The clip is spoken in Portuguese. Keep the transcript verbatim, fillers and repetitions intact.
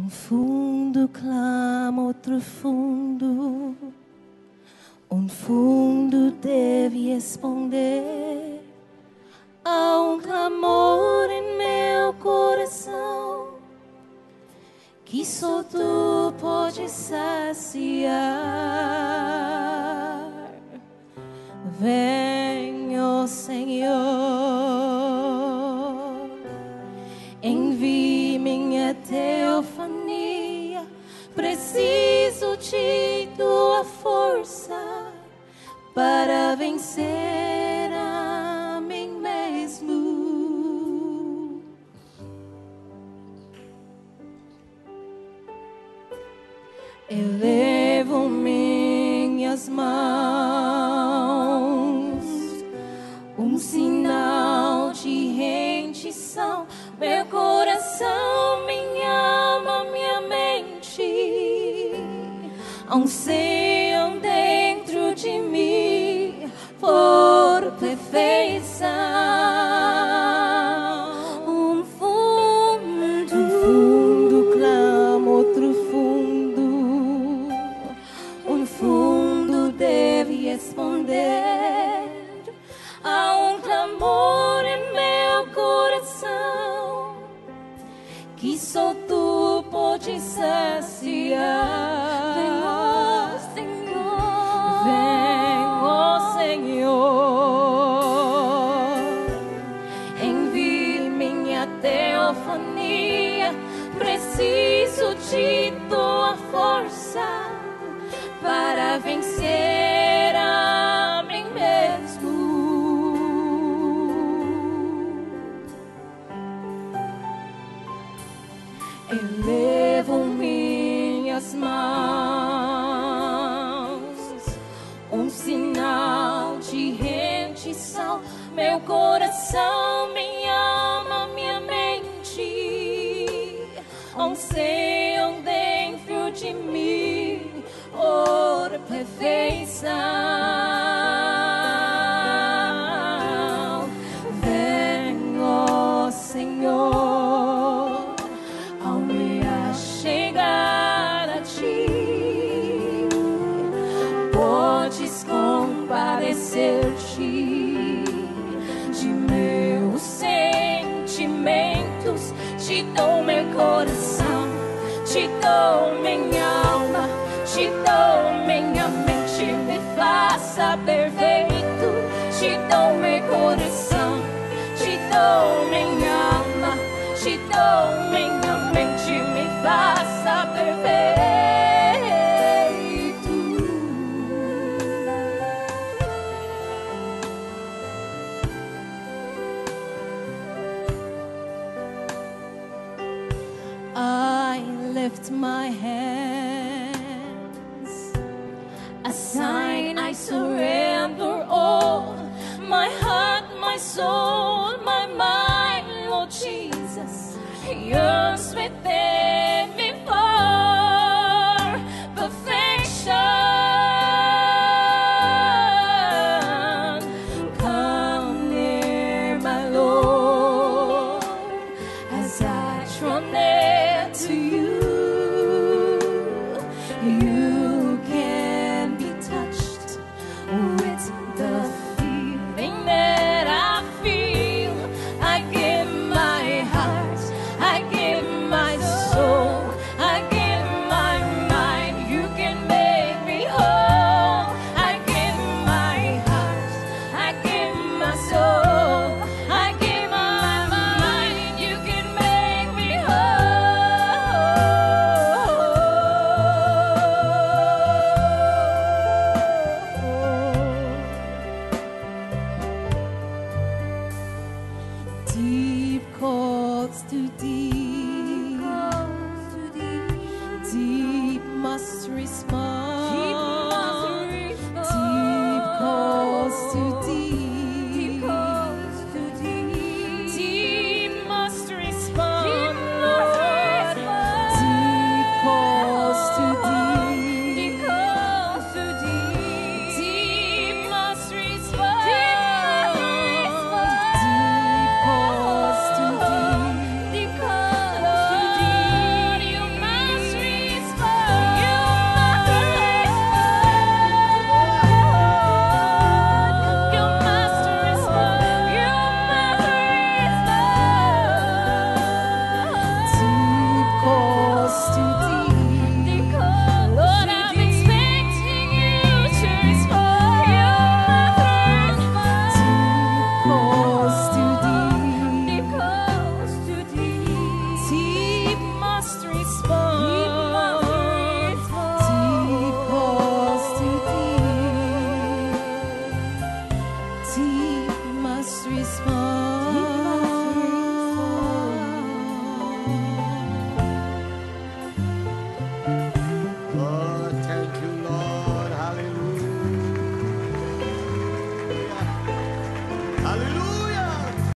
Um fundo clama outro fundo, um fundo deve responder a um clamor em meu coração que só tu pode saciar. Vem, ó Senhor, envie minha teofania, preciso de tua força para vencer a mim mesmo. Elevo minhas mãos, um sinal de rendição, meu coração, minha alma, minha mente anseiam dentro de mim por perfeição. Um fundo, um fundo clama outro fundo, um fundo deve responder a um clamor em meu coração que só tu pode saciar. Vem, ó Senhor, vem, ó Senhor, envie minha teofania, preciso de tua força para vencer a mim mesmo. Elevo minhas mãos, um sinal de rendição, meu coração, minha alma, minha mente anseiam dentro de mim por perfeição. Vem, ó Senhor, ao me achegar a ti, podes compadecer-te de meus sentimentos, te dou meu coração, te dou minha alma, te dou minha mente, me faça perfeito, te dou meu coração, te dou minha alma, te dou minha mente, me faça perfeito. I lift my hands, a sign I surrender all, my heart, my soul, my mind, Lord Jesus, yearns within me for perfection. Come near, my Lord, as I draw near to you. You can be touched with the feeling that I feel. I give my heart, I give my soul, I give my mind. You can make me whole. I give my heart, I give my soul, I give my mind. You can make me whole. Deep calls to deep, deep must respond.